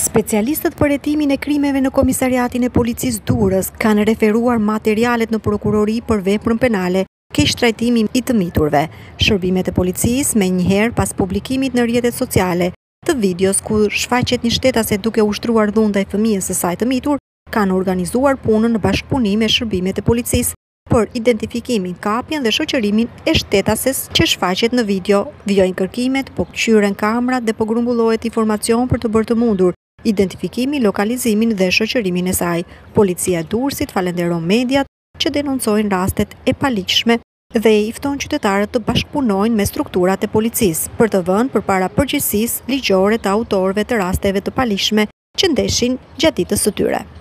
Specialistët për hetimin e krimeve në Komisariatin e Policisë Durrës kanë referuar materialet në prokurori për veprën penale keq trajtimi i të miturve. Shërbimet e policisë menjëherë pas publikimit në rrjetet sociale të videos ku shfaqet një shtetase duke ushtruar dhunë ndaj fëmijës së saj të mitur, kanë organizuar punën në bashkëpunim me shërbimet e policisë për identifikimin, kapjen dhe shoqërimin e shtetases që shfaqet në video. Vijojnë kërkimet, po kqyren kamrat dhe po grumbullohet informacion për të bërë të mundur identifikimin, lokalizimin dhe shoqërimin e saj. Policia e Durrësit falenderon mediat që denoncojnë rastet e paligjshme dhe i fton qytetarët të bashkëpunojnë me strukturat e policisë për të vënë përpara përgjegjësisë ligjore të autorëve të rasteve të paligjshme që ndeshin gjatë ditës së tyre.